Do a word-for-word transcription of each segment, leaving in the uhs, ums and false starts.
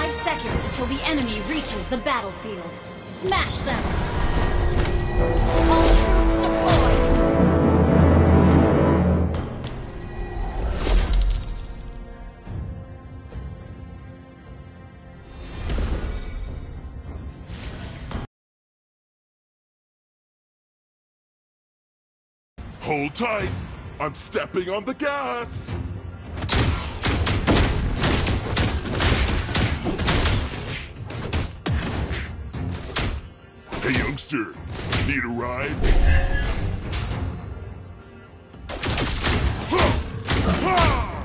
Five seconds till the enemy reaches the battlefield. Smash them! All troops deployed! Hold tight! I'm stepping on the gas! Hey youngster, need a ride? Ha! Ha!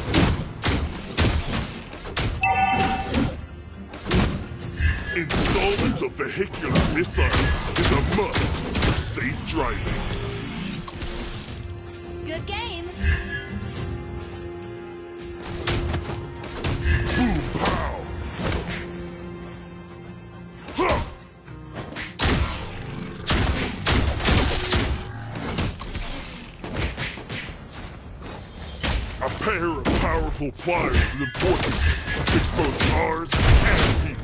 Installment of vehicular missiles is a must for safe driving. Good game! Boom, pow! Ha! A pair of powerful pliers is important to expose cars and people.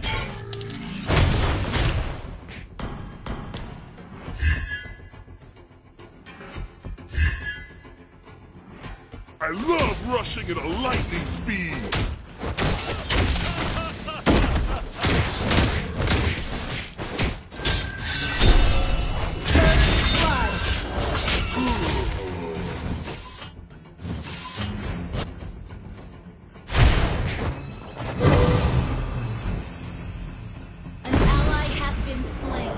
I love rushing at a lightning speed! An ally has been slain.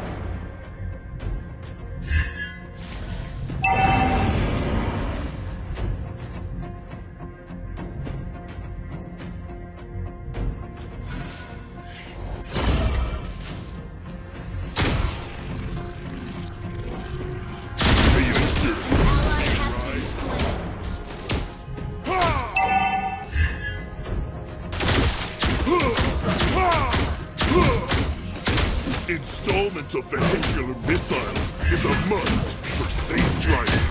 Installment of vehicular missiles is a must for safe driving.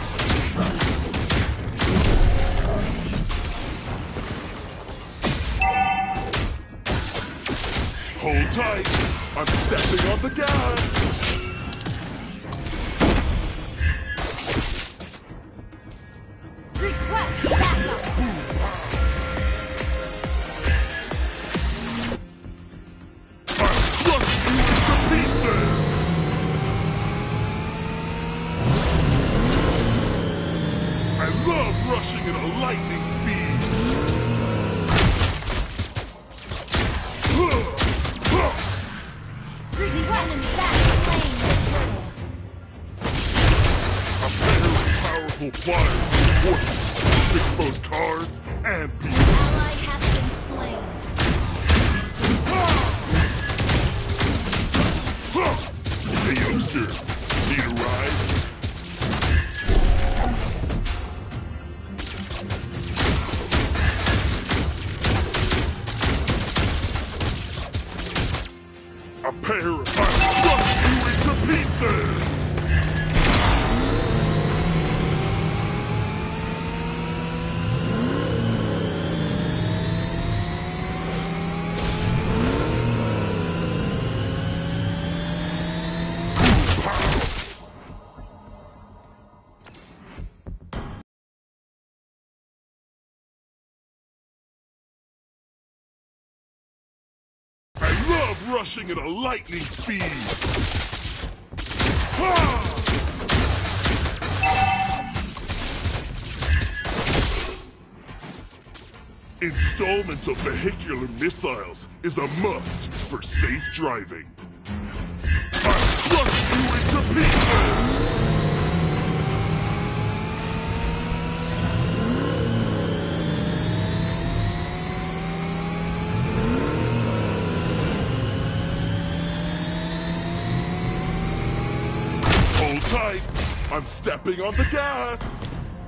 Hold tight, I'm stepping on the gas! Request backup! I love rushing at a lightning speed! Request back flame material. A pair of powerful pliers is important to expose cars and people. An ally has been slain. Hey youngster, need a ride? A pair of... I crush you into pieces! I love rushing at a lightning speed! Ha! Installment of vehicular missiles is a must for safe driving. I crush you into pieces! Hold tight, I'm stepping on the gas!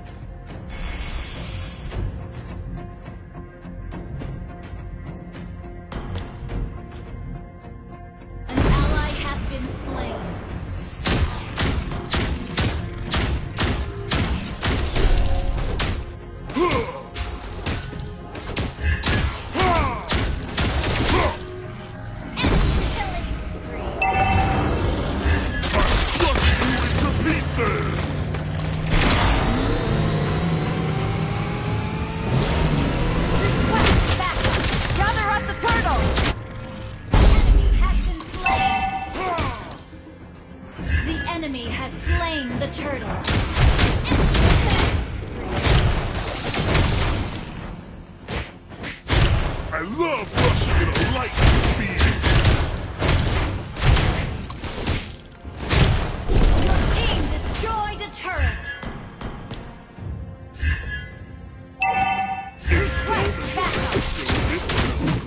An ally has been slain. Ha! Ha!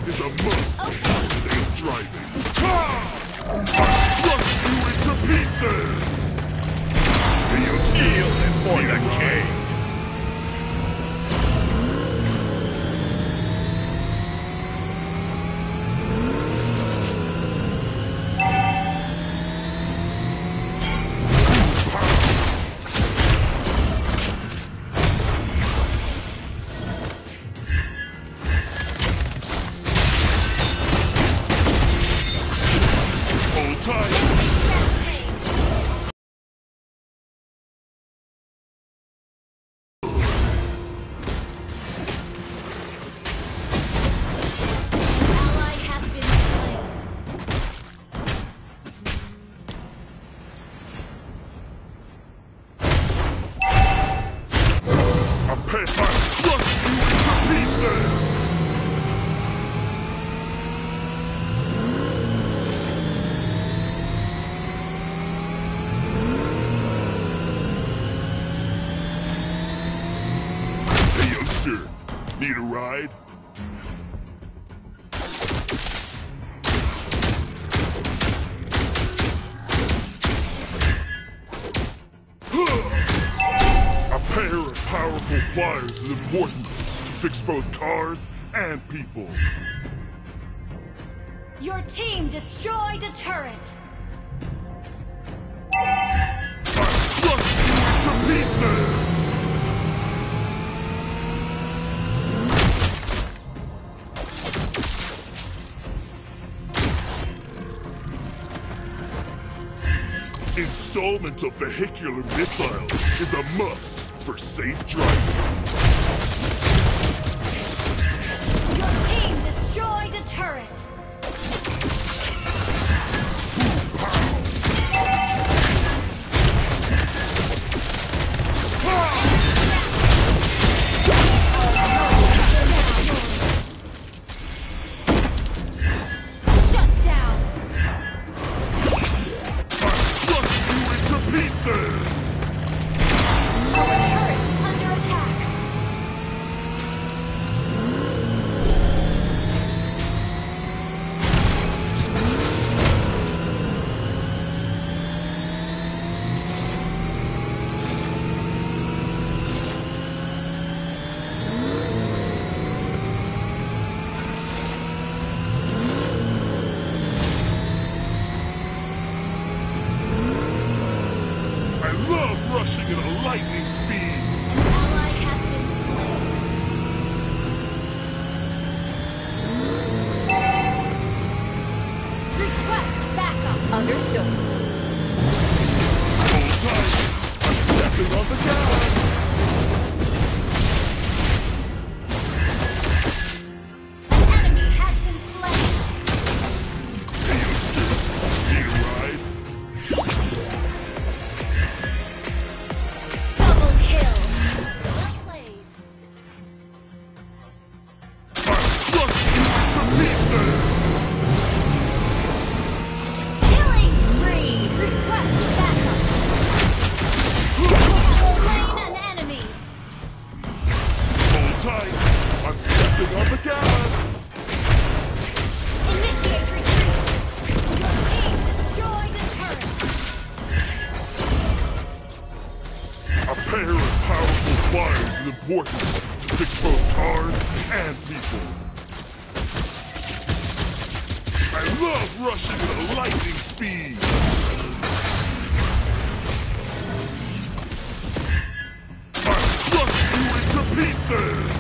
is a must for safe driving. Ha! I crush you into pieces! Do you feel it for the king? Need a ride? A pair of powerful pliers is important to fix both cars and people. Your team destroyed a turret. I crush you into pieces! Installment of vehicular missiles is a must for safe driving. Your team destroyed a turret. Rushing at a lightning speed. An ally has been slain. Request backup. Understood. Hold tight. I'm stepping on the gas. An enemy has been slain. Hey, youngsters. Need a ride? I'm stepping on the gas! Initiate retreat! Your team destroyed a turret! A pair of powerful pliers is important to fix both cars and people. I love rushing at a lightning speed! I crush you into pieces!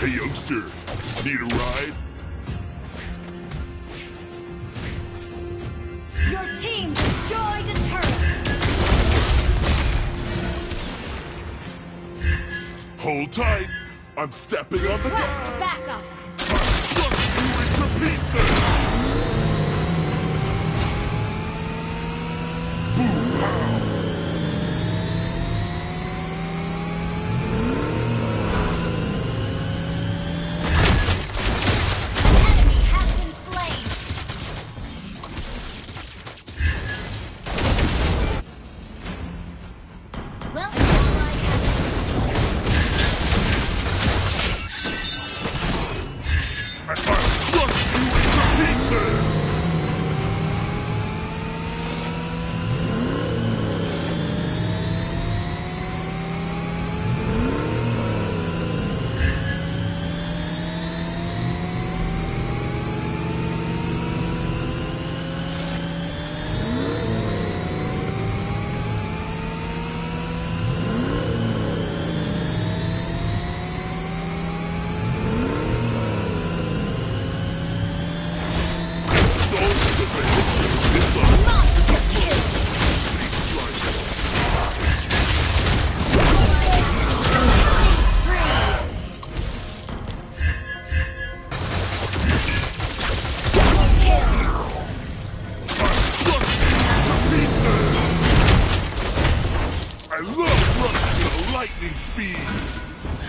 Hey youngster, need a ride? Your team destroyed a turret. Hold tight, I'm stepping on the Request gas. backup. Crush you into pieces! Boom, pow! Enemy has been slain. Well, ally has I crush you into pieces! monster kill. I love running at lightning speed!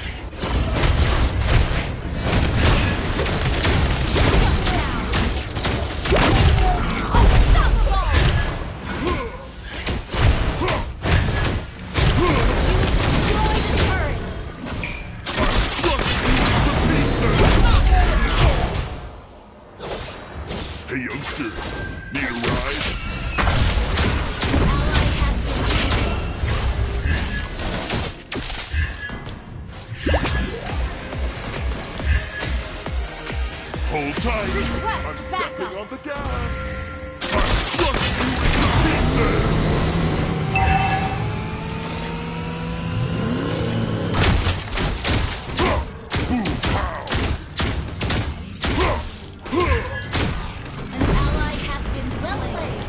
Hey youngster, need a ride? Hold tight, Request I'm stepping backup. on the gas! I crush you into pieces! Huh! Boom, pow! Huh! Huh! An ally has been slain.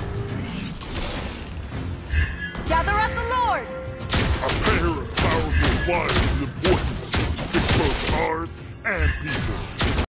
Gather at the Lord. A pair of powerful wives is important to fix both cars and people.